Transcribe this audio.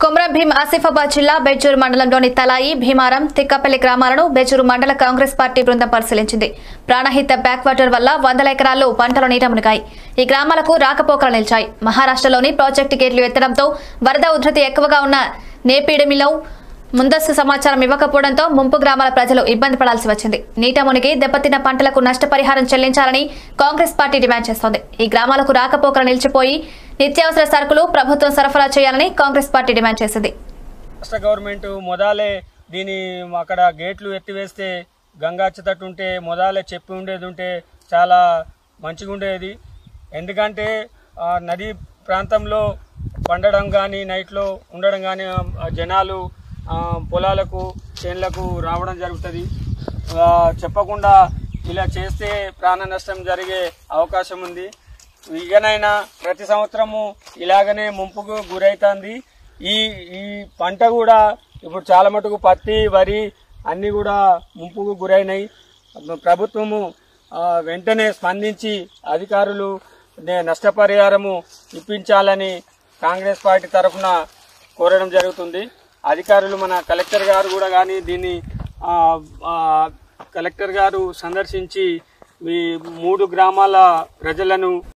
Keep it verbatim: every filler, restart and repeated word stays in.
కొమరం భీం ఆసిఫాబాద్ జిల్లా బెజ్జూరు మండలంలోని తలాయి భీమారం తిక్కపల్లి గ్రామాలను బెజ్జూరు మండల కాంగ్రెస్ పార్టీ బృందం పరిశీలించింది. ప్రాణహిత బ్యాక్ వాటర్ వల్ల వందల ఎకరాల్లో పంటలు నీట మునిగాయి. ఈ గ్రామాలకు రాకపోకలు నిలిచాయి. మహారాష్ట్రలోని ప్రాజెక్టు గేట్లు ఎత్తడంతో వరద ఉధృతి ఎక్కువగా ఉన్న నేపీడమిలో ముందస్తు సమాచారం ఇవ్వకపోవడంతో ముంపు గ్రామాల ప్రజలు ఇబ్బంది పడాల్సి వచ్చింది. నీట మునిగి దెబ్బతిన్న పంటలకు నష్టపరిహారం చెల్లించాలని కాంగ్రెస్ పార్టీ డిమాండ్ చేస్తోంది. ఈ గ్రామాలకు రాకపోకలు నిలిచిపోయి నిత్యావసర సరుకులు ప్రభుత్వం సరఫరా చేయాలని కాంగ్రెస్ పార్టీ డిమాండ్ చేసింది. రాష్ట్ర గవర్నమెంట్ మొదలే దీని అక్కడ గేట్లు ఎత్తివేస్తే గంగా అచ్చతట్టుంటే మొదలే చెప్పి ఉండేది ఉంటే చాలా మంచిగా ఉండేది. ఎందుకంటే నదీ ప్రాంతంలో పండడం కానీ నైట్లో ఉండడం కానీ జనాలు పొలాలకు చేన్లకు రావడం జరుగుతుంది. చెప్పకుండా ఇలా చేస్తే ప్రాణ నష్టం జరిగే అవకాశం ఉంది. ఇకనైనా ప్రతి సంవత్సరము ఇలాగనే ముంపుకు గురైతుంది. ఈ ఈ పంట కూడా ఇప్పుడు చాలా మటుకు పత్తి వరి అన్నీ కూడా ముంపుకు గురైనాయి. ప్రభుత్వము వెంటనే స్పందించి అధికారులు నష్టపరిహారము ఇప్పించాలని కాంగ్రెస్ పార్టీ తరఫున కోరడం జరుగుతుంది. అధికారులు మన కలెక్టర్ గారు కూడా కానీ దీన్ని కలెక్టర్ గారు సందర్శించి ఈ మూడు గ్రామాల ప్రజలను